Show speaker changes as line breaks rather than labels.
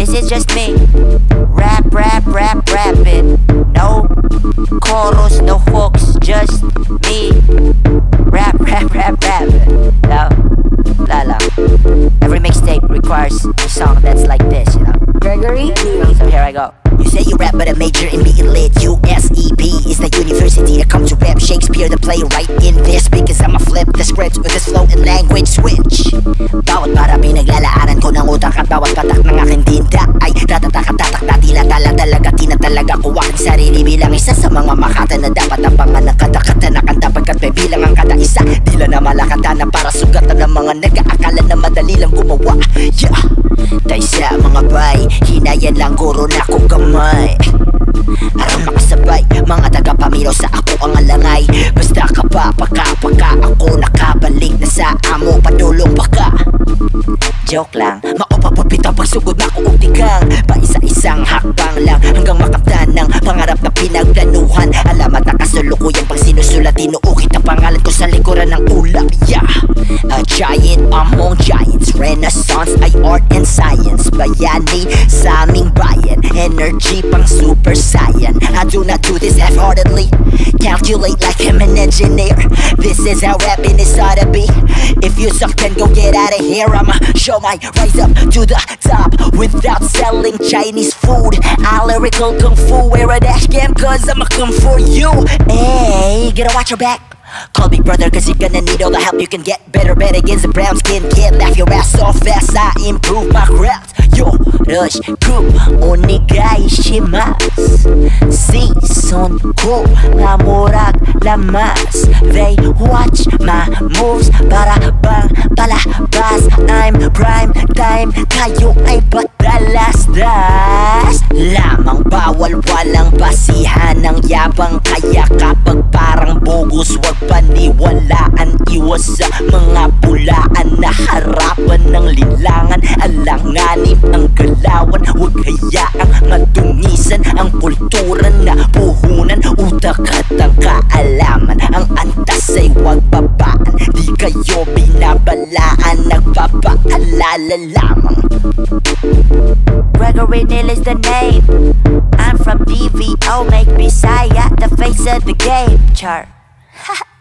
This is just me. Rap, rap, rap, rapping. No chorus, no hooks, just me. Rap, rap, rap, rapping. No, la. Every mixtape requires a song that's like this, you know.
Gregory?
So here I go.
You say you rap but a major in being lit. USEB is the university that come to rap. Shakespeare the playwright in this, because I'ma flip the script with this flow and language switch. Bawat para pinaglalaanan ko ng utak at bawat patak ng aking tinta ay ratatak-tatak na tila talaga tinatalaga ko aking sarili bilang isa sa mga makata na dapat ang panganak kata-kata na kanta pagkat may bilang ang kada isa. Dila na malakata na para sugatan ng mga nag-aakala na madali lang gumawa. Yeah, dahil sa mga bay, hinayan lang guro na ko gamay. Araw makasabay, mga tagapamiro sa ako ang alangay. Basta ka pa, pagka ako nakabalik na sa amo, padulong baka.
Joke lang.
Maupapapitang pagsugod na ko utigang paisa-isang hakbang lang hanggang makamtan ng pangarap na pinagplanuhan. Alamat na kasulukuyang pang sinusulat, inuukit ang pangalan ko sa likuran ng ulap. Yeah, a giant among giants. Renaissance ay art and science. Bayani sa aming bayan, energy pang super saiyan. I do not do this half-heartedly, calculate like I'm an engineer. This is how rapping is ought to be. If you suck then go get out of here. I'ma show my rise up to the top without selling Chinese food. I lyrical kung fu, wear a dash cam cause I'ma come for you. Hey, gotta watch your back. Call me brother cause you're gonna need all the help you can get. Better bet against the brown skin kid. Laugh your ass off as I improve my craft. Yo, rush crew, onegaishimasu. Season ko na murag lamas. They watch my moves para bang palabas. I'm prime time, kayo ay patalasdas. Lamang bawal walang basihan ng yabang. Kaya kapag parang bogus wag paniwalaan. Iwas sa mga bulaan na harapan ng linlangan. Alanganin ang galawan, huwag hayaang madungisan ang kultura na puhunan. Utak at ang kaalaman, ang antas ay huwag babaan. Di kayo binabalaan, nagpapaalala lamang.
Gregory Neal is the name. I'm from DVO, make Bisaya the face of the game. Char.